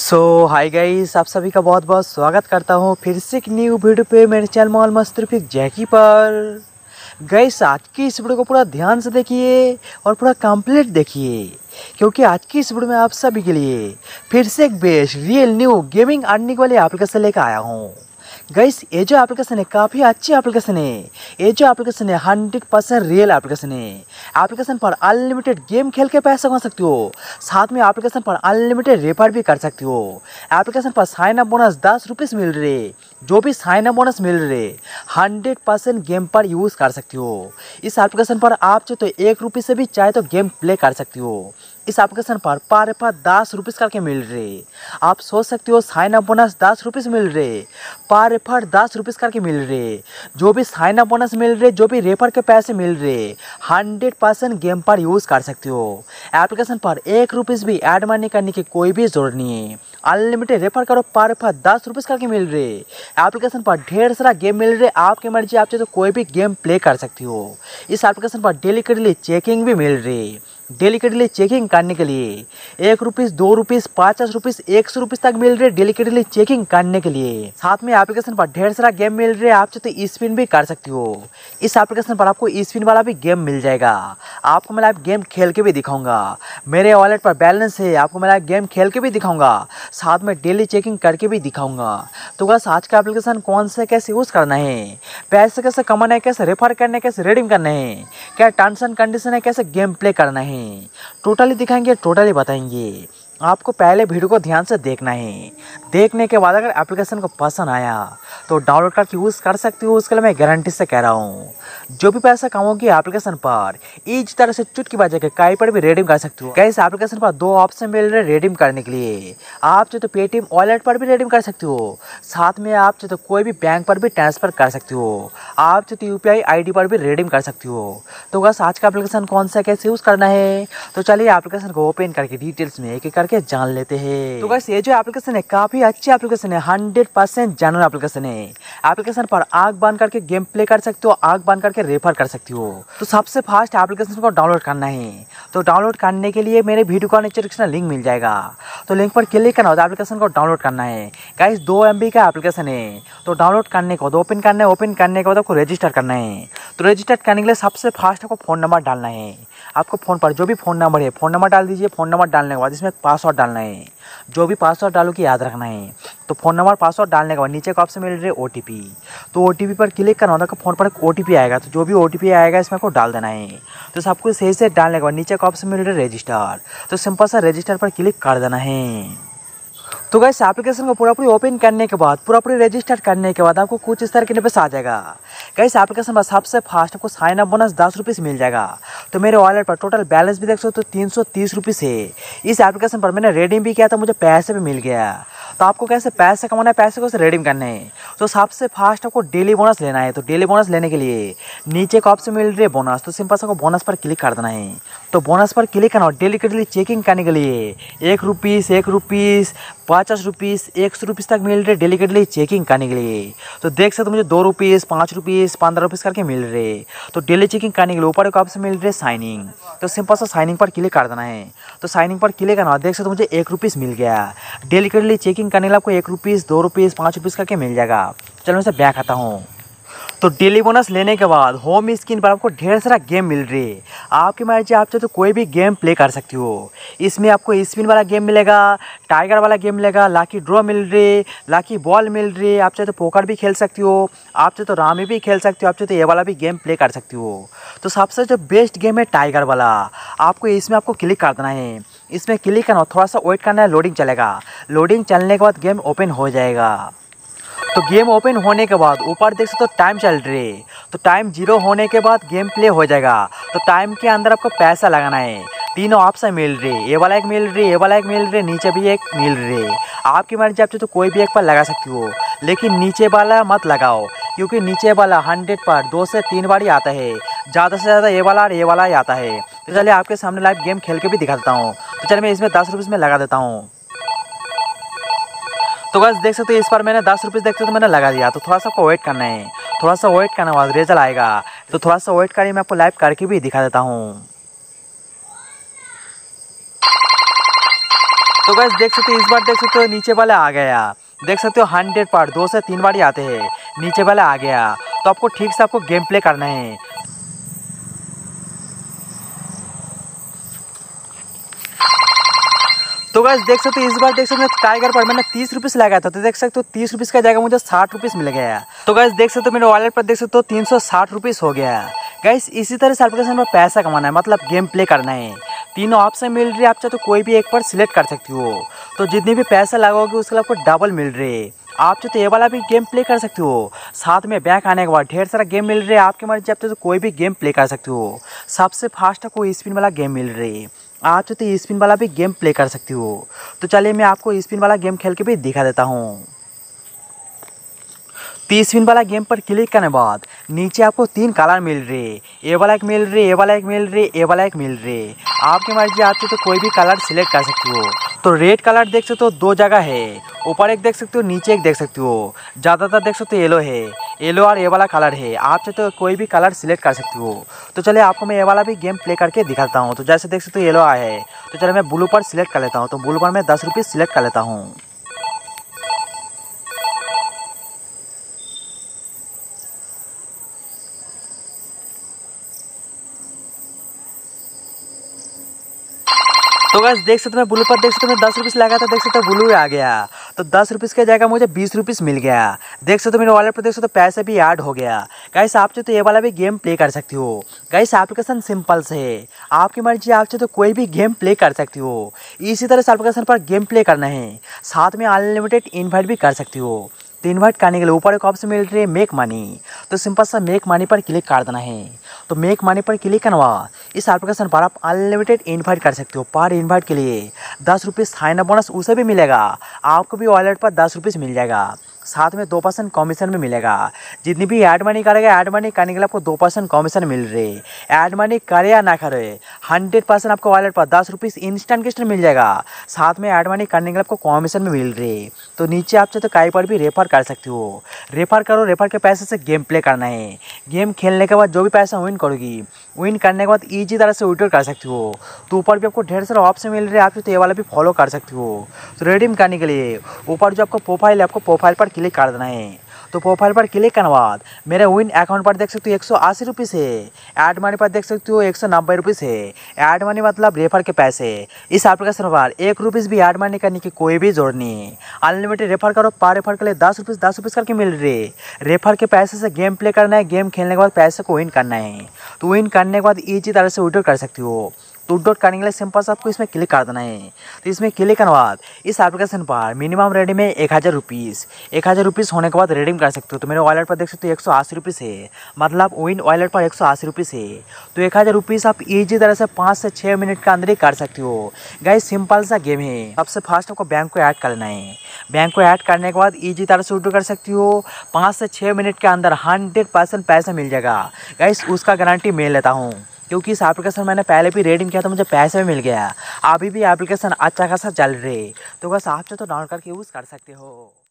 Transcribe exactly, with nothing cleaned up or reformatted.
सो hi guys, आप सभी का बहुत बहुत स्वागत करता हूँ फिर से एक न्यू वीडियो पे मेरे चैनल मॉल मस्त रफीक जैकी पर। गाइस, आज की इस वीडियो को पूरा ध्यान से देखिए और पूरा कंप्लीट देखिए, क्योंकि आज की इस वीडियो में आप सभी के लिए फिर से एक best real new gaming earning वाली एप्लीकेशन लेकर आया हूँ। गाइस, ये जो एप्लीकेशन है काफ़ी अच्छी एप्लीकेशन है। ये जो एप्लीकेशन है हंड्रेड परसेंट रियल एप्लीकेशन है। एप्लीकेशन पर अनलिमिटेड गेम खेल के पैसे कमा सकते हो, साथ में एप्लीकेशन पर अनलिमिटेड रेफर भी कर सकते हो। एप्लीकेशन पर साइन अप बोनस दस रुपीज़ मिल रहे, जो भी साइन अप बोनस मिल रहे हंड्रेड परसेंट गेम पर यूज़ कर सकते हो। इस एप्लीकेशन पर आप चाहे तो एक रुपये से भी चाहे तो गेम प्ले कर सकते हो। इस एप्लीकेशन पर पर रेफर दस रुपीज़ करके मिल रहे। आप सोच सकते हो साइन अप बोनस दस रुपीज़ मिल रहे, पर रेफर दस रुपीज़ करके मिल रहे, जो भी साइन अप बोनस मिल रहे, जो भी रेफर के पैसे मिल रहे हंड्रेड परसेंट गेम पर यूज़ कर सकते हो। एप्लीकेशन पर एक रुपीज़ भी ऐड मनी करने की कोई भी जरूरत नहीं है। अनलिमिटेड रेफर करो, पर रेफर दस रुपीज़ करके मिल रहे। एप्लीकेशन पर ढेर सारा गेम मिल रहे, आपकी मर्जी, आप चाहे तो कोई भी गेम प्ले कर सकती हो। इस एप्लीकेशन पर डेली के लिए चेकिंग भी मिल रही। डेली के लिए चेकिंग करने के लिए एक रुपीज़, दो रुपीज़, पचास रुपीज़, एक सौ रुपीज़ तक मिल रहे डेली के लिए चेकिंग करने के लिए। साथ में एप्लीकेशन पर ढेर सारा गेम मिल रहे, आप चाहे तो स्पिन भी कर सकती हो। इस एप्लीकेशन पर आपको स्पिन वाला भी गेम मिल जाएगा। आपको मैं लाइव गेम खेल के भी दिखाऊंगा। मेरे वॉलेट पर बैलेंस है, आपको मैं लाइव गेम खेल के भी दिखाऊंगा, साथ में डेली चेकिंग करके भी दिखाऊंगा। तो बस आज का एप्लीकेशन कौन से कैसे यूज़ करना है, पैसे कैसे कमाना है, कैसे रेफर करना है, कैसे रिडीम करना है, क्या टर्म्स एंड कंडीशन है, कैसे गेम प्ले करना है, टोटली दिखाएंगे, टोटली बताएंगे। आपको पहले वीडियो को ध्यान से देखना है। देखने के बाद अगर एप्लीकेशन को पसंद आया तो डाउनलोड करके यूज़ कर सकती हो। उसके लिए मैं गारंटी से कह रहा हूँ, जो भी पैसा कमाओगी एप्लीकेशन पर इस तरह से चुटकी बजा के कहीं पर भी रिडीम कर सकती हो। इस एप्लीकेशन पर दो ऑप्शन मिल रहे रिडीम करने के लिए। आप चाहे तो पेटीएम वॉलेट पर भी रिडीम कर सकती हो, साथ में आप चाहे तो कोई भी बैंक पर भी ट्रांसफर कर सकती हो, आप चाहे तो यूपीआई आईडी पर भी रिडीम कर सकती हो। तो बस आज का एप्लीकेशन कौन सा कैसे यूज़ करना है, तो चलिए एप्लीकेशन को ओपन करके डिटेल्स में एक एक करके जान लेते हैं। तो गाइस, ये जो एप्लीकेशन है काफी अच्छी एप्लीकेशन है, हंड्रेड परसेंट जेन्युइन एप्लीकेशन है। एप्लीकेशन पर आंख बंद करके गेम प्ले कर सकते हो, आंख बंद करके रेफर कर सकती हो। तो सबसे फास्ट एप्लीकेशन को डाउनलोड करना है। तो डाउनलोड करने के लिए मेरे वीडियो का नीचे डिस्क्रिप्शन लिंक मिल जाएगा, तो लिंक पर क्लिक करना होता है, एप्लीकेशन को डाउनलोड करना है। गाइस, दो एम बी का एप्लीकेशन है। तो डाउनलोड करने को ओपन करना है, ओपन करने के बाद आपको रजिस्टर करना है। तो रजिस्टर करने के लिए सबसे फास्ट आपको फ़ोन नंबर डालना है। आपको फ़ोन पर जो भी फ़ोन नंबर है फ़ोन नंबर डाल दीजिए। फ़ोन नंबर डालने के बाद इसमें पासवर्ड डालना है, जो भी पासवर्ड डालो कि याद रखना है। तो फ़ोन नंबर पासवर्ड डालने के बाद नीचे का ऑप्शन मिल रहा है ओ टी पी। तो ओ टी पी पर क्लिक करना होता है, फ़ोन पर एक ओ टी पी आएगा, तो जो भी ओ टी पी आएगा इसमें को डाल देना है। तो सब कुछ सही से डालने के बाद नीचे का ऑप्शन मिल रहा है रजिस्टर। तो सिंपल सा रजिस्टर पर क्लिक कर देना है। तो गाइस, एप्लीकेशन को पूरा पूरी ओपन करने के बाद, पूरा पूरी रजिस्टर करने के बाद आपको कुछ इस तरह के इंटरफेस आ जाएगा। गाइस, एप्लीकेशन पर सबसे फास्ट आपको साइन अप बोनस दस रुपीज़ मिल जाएगा। तो मेरे वॉलेट पर टोटल बैलेंस भी देख सकते हो तो तीन सौ तीस रुपीज़ है। इस एप्लीकेशन पर मैंने रिडीम भी किया था, मुझे पैसे भी मिल गया। तो आपको कैसे पैसे कमाना है, पैसे को कैसे रिडीम करना है, तो सबसे फास्ट आपको डेली बोनस लेना है। तो डेली बोनस लेने के लिए नीचे का ऑप्शन मिल रही है बोनस। तो सिंपल से आपको बोनस पर क्लिक कर देना है। तो बोनस पर क्लिक करना और डेली के डेली चेकिंग करने के लिए एक रुपीज़, एक रुपीज़, पचास रुपीज़, एक सौ रुपीज़ तक मिल रहे डेली के डेली चेकिंग करने के लिए। तो देख सकते हो मुझे दो रुपीज़, पाँच रुपीज़, पंद्रह रुपीज़ करके मिल रहे। तो डेली चेकिंग करने के लिए ऊपर एक ऑप्शन मिल रहे साइनिंग। तो सिंपल सा साइनिंग पर क्लिक कर देना है। तो साइनिंग पर क्लिक करना, देख सकते हो मुझे एक रुपीज़ मिल गया। डेली के डेली चेकिंग करने के लिए आपको एक रुपीज़, दो रुपीज़, पाँच रुपीज़ करके मिल जाएगा। चलो मैं इसे बैक आता हूँ। तो डेली बोनस लेने के बाद होम स्क्रीन पर आपको ढेर सारा गेम मिल रही है। आपकी मर्जी, आप चाहे तो कोई भी गेम प्ले कर सकती हो। इसमें आपको स्पिन वाला गेम मिलेगा, टाइगर वाला गेम मिलेगा, लाकी ड्रॉ मिल रही, लाकी बॉल मिल रही। आप चाहे तो पोकर भी खेल सकती हो, आप चाहे तो रामी भी खेल सकती हो, आप चाहे तो ये वाला भी गेम प्ले कर सकती हो। तो सबसे जो बेस्ट गेम है टाइगर वाला। आपको इसमें आपको क्लिक कर देना है। इसमें क्लिक करना, थोड़ा सा वेट करना है, लोडिंग चलेगा। लोडिंग चलने के बाद गेम ओपन हो जाएगा। तो गेम ओपन होने के बाद ऊपर देख सकते हो टाइम चल रही है। तो टाइम जीरो होने के बाद गेम प्ले हो जाएगा। तो टाइम के अंदर आपको पैसा लगाना है। तीनों ऑप्शन मिल रही, ये वाला एक मिल रही, ये वाला एक मिल रही, नीचे भी एक मिल रही। आपकी मर्जी, आप तो कोई भी एक पर लगा सकती हो, लेकिन नीचे वाला मत लगाओ, क्योंकि नीचे वाला हंड्रेड पर दो से तीन बार ही आता है। ज़्यादा से ज़्यादा ये वाला और ये वाला ही आता है। तो चलिए आपके सामने लाइव गेम खेल के भी दिखा देता हूँ। तो चलिए मैं इसमें दस रुपीज़ में लगा देता हूँ। तो गाइस, देख सकते हो इस पर मैंने दस रुपीज़ देखते तो मैंने लगा दिया। तो थोड़ा सा आपको वेट करना है, थोड़ा सा वेट करने के बाद रिजल्ट आएगा। तो थोड़ा सा वेट करिए, मैं आपको लाइव करके भी दिखा देता हूँ। तो गाइस देख सकते हो इस बार देख सकते हो नीचे वाला आ गया। देख सकते हो हंड्रेड पर दो से तीन बार ही आते हैं, नीचे वाला आ गया। तो आपको ठीक से आपको गेम प्ले करना है। तो गाइस देख सकते हो इस बार देख सकते हो टाइगर पर मैंने तीस रुपीस लगाया था, तो देख सकते हो तीस रुपीस का जगह मुझे साठ रुपीस मिल गया। तो गाइस देख सकते हो मेरे वॉलेट पर देख सकते हो तीन सौ साठ रुपीस हो गया। गाइस इसी तरह से एप्लीकेशन में पैसा कमाना है, मतलब गेम प्ले करना है। तीनों ऑप्शन मिल रही है, आप चाहे तो कोई भी एक पर सिलेक्ट कर सकती हो। तो जितने भी पैसा लगाओगे उसके लिए आपको डबल मिल रहे हैं। आप चाहे तो ये वाला भी गेम प्ले कर सकते हो। साथ में बैंक आने के बाद ढेर सारा गेम मिल रहे हैं, आपकी मर्जी आप चाहे तो कोई भी गेम प्ले कर सकते हो। सबसे फास्ट आपको स्पिन वाला गेम मिल रही है, आप चाहे तो स्पिन वाला भी गेम प्ले कर सकती हो। तो चलिए मैं आपको स्पिन वाला गेम खेल के भी दिखा देता हूँ। तो स्पिन वाला गेम पर क्लिक करने के बाद नीचे आपको तीन कलर मिल रहे, ए वाला एक मिल रही, ए वाला एक मिल रही, ए वाला एक मिल रही। आपकी मर्जी आप चाहे तो कोई भी कलर सिलेक्ट कर सकती हो। तो रेड कलर देख सकते हो दो जगह है, ऊपर एक देख सकते हो, नीचे एक देख सकते हो। ज़्यादातर देख सकते हो येलो है, येलो और ए वाला कलर है। आप चाहे तो कोई भी कलर सिलेक्ट कर सकती हो। तो चलिए आपको मैं ये वाला भी गेम प्ले करके दिखाता हूँ। तो जैसे देख सकते हो येलो आया है, तो चलिए मैं ब्लू पर सिलेक्ट कर लेता हूँ। तो ब्लू पर मैं दस रुपये सिलेक्ट कर लेता हूँ। तो गाइस देख सकते हो मैं ब्लू पर देख सकते हो मैं दस रुपीस लगा था, देख सकते हो ब्लू आ गया। तो दस रुपीस के जगह मुझे बीस रुपीस मिल गया। देख सकते हो मेरे वॉलेट पर देख सकते हो पैसे भी ऐड हो गया। गाइस आप चाहे तो ये वाला भी गेम प्ले कर सकती हो। गाइस एप्लीकेशन सिंपल से है, आपकी मर्जी आप चाहे तो कोई भी गेम प्ले कर सकती हो। इसी तरह से एप्लीकेशन पर गेम प्ले करना है, साथ में अनलिमिटेड इन्वाइट भी कर सकती हो। तो इन्वाइट करने के लिए ऊपर एक ऑप्शन मिल रही है मेक मनी, तो सिंपल सा मेक मनी पर क्लिक कर देना है। तो मेक मनी पर क्लिक करवा इस एप्लीकेशन पर आप अनलिमिटेड इन्वाइट कर सकते हो। पर इन्वाइट के लिए दस रुपये साइन अप बोनस उसे भी मिलेगा, आपको भी वॉलेट पर दस रुपये मिल जाएगा। साथ में दो परसेंट कमीशन भी मिलेगा। जितनी भी ऐड मनी करेगा, ऐड मनी करने के लिए आपको दो परसेंट कमीशन मिल रही है। ऐड मनी करे या ना करे हंड्रेड परसेंट आपको वॉलेट पर दस रुपीज़ इंस्टेंट किस्ट मिल जाएगा। साथ में ऐड मनी करने के लिए आपको कमीशन भी मिल रही है। तो नीचे आप चाहे तो कहीं पर भी रेफर कर सकते हो। रेफर करो, रेफर के पैसे से गेम प्ले करना है। गेम खेलने के बाद जो भी पैसा विन करोगी, विन करने के बाद ईजी तरह से विड्रॉ कर सकती हो। तो ऊपर भी आपको ढेर सारे ऑप्शन मिल रहे हैं, आप तो ये वाला भी फॉलो कर सकती हो। तो रिडीम करने के लिए ऊपर जो आपको प्रोफाइल है, आपको प्रोफाइल पर क्लिक कर देना है। तो प्रोफाइल पर क्लिक करने बाद मेरे विन अकाउंट पर देख सकते हो एक सौ अस्सी रुपीज़ है। ऐड मनी पर देख सकते हो एक सौ नब्बे रुपीज़ है। ऐड मनी मतलब रेफर के पैसे। इस एप्लीकेशन पर एक रुपीज़ भी ऐड मनी करने की कोई भी जरूरत नहीं है। अनलिमिटेड रेफर करो, पर रेफर के लिए दस रुपीज़ दस रुपीज़ करके मिल रहे। रेफर के पैसे से गेम प्ले करना है, गेम खेलने के बाद पैसे को विन करना है। तो विन करने के बाद ईजी तरह से विड्रॉ कर सकती हो। तो विड्रॉ करने के लिए सिंपल से आपको इसमें क्लिक कर देना है। तो इसमें क्लिक करने बाद इस एप्लीकेशन पर मिनिमम रेडीम है एक हज़ार रुपीज़। एक हज़ार रुपीज़ होने के बाद रिडीम कर सकते हो। तो मेरे वॉलेट पर देख सकते हो एक सौ अस्सी रुपीज़ है, मतलब विन वॉलेट पर एक सौ अस्सी रुपीज़ है। तो एक हज़ार रुपीज़ आप ईजी तरह से पाँच से छः मिनट के अंदर ही कर सकते हो। गाइस सिंपल सा गेम है। सबसे फास्ट आपको बैंक को ऐड कर लेना है। बैंक को ऐड करने के बाद ईजी तरह से विड्रॉ कर सकती हो। पाँच से छः मिनट के अंदर हंड्रेड परसेंट पैसा मिल जाएगा। गाइस उसका गारंटी मैं लेता हूँ, क्योंकि इस एप्लीकेशन मैंने पहले भी रेडिंग किया तो मुझे पैसे भी मिल गया। अभी भी एप्लीकेशन अच्छा खासा चल रही है। तो बस आप चाहे तो डाउनलोड करके यूज़ कर सकते हो।